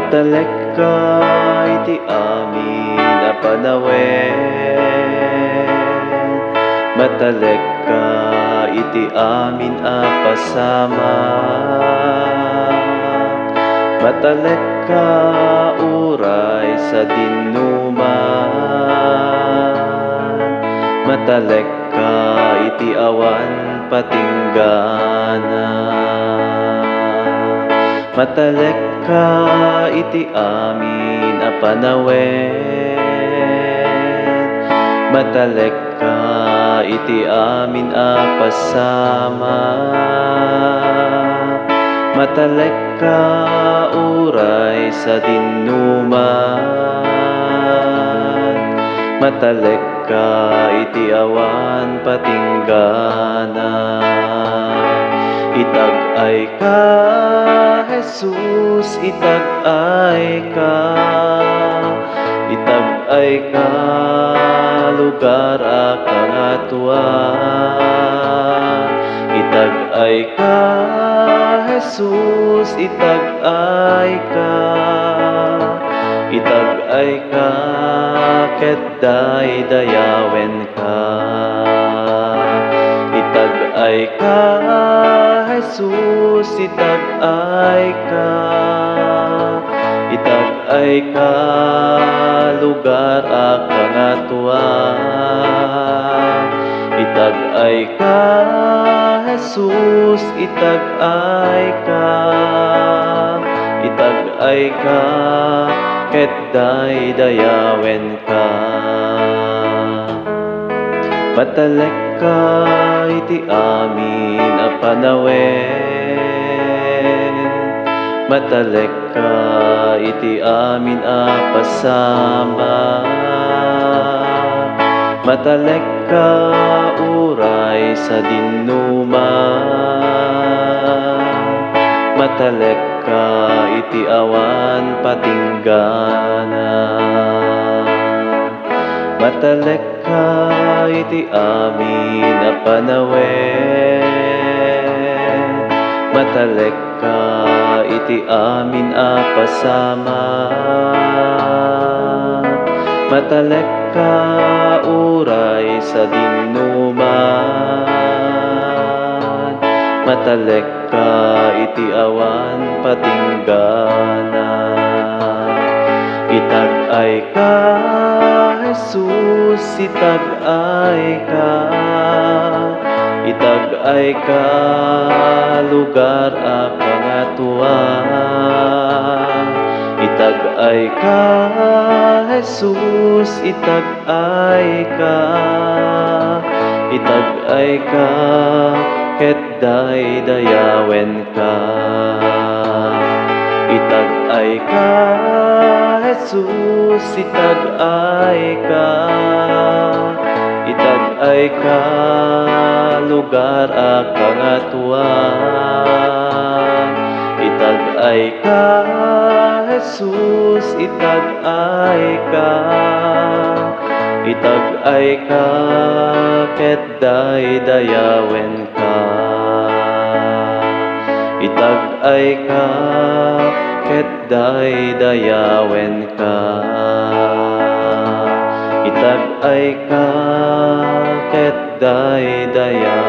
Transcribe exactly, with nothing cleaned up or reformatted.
Matalek ka iti amin a panawen, matalek ka iti amin a pasama, matalek ka uray sa dinuman, matalek ka iti awan patinggana, matalek ka iti amin a panawen, matalek ka iti amin a pasama, matalek ka uray sa dinuman, matalek ka iti awan patinggana. Itag-ay ka, Jesus, itag-ay ka, itag-ay ka, lugar a kangatuan. Itag-ay ka, Jesus, itag-ay ka, itag-ay ka, ket daydayawen ka. Itag-ay ka, Jesus, itag-ay ka, itag-ay ka, lugar a kangatuan. Itag-ay ka, Jesus, itag-ay ka, itag-ay ka, ket daydayawen ka. Matalek ka iti amin a panawen, matalek ka iti amin a pasama, matalek ka uray sa dinuman, matalek ka iti awan patinggana, matalek ka iti amin a panawen, matalek ka iti amin a pasama, matalek ka uray sa dinuman, matalek ka iti awan patinggana. Itag-ay ka, Jesus, itag-ay ka, itag-ay ka, lugar a kangatuan. Itag-ay ka, Jesus, itag-ay ka, itag-ay ka, ket daydayawen ka. Itag-ay ka, Jesus, itag-ay ka, itag-ay ka, lugar a kangatuan. Itag-ay ka, Jesus, itag-ay ka, itag-ay ka, ket daydayawen ka. Itag-ay ka, ket daydayawen ka. Itag-ay ka, ket daydayawen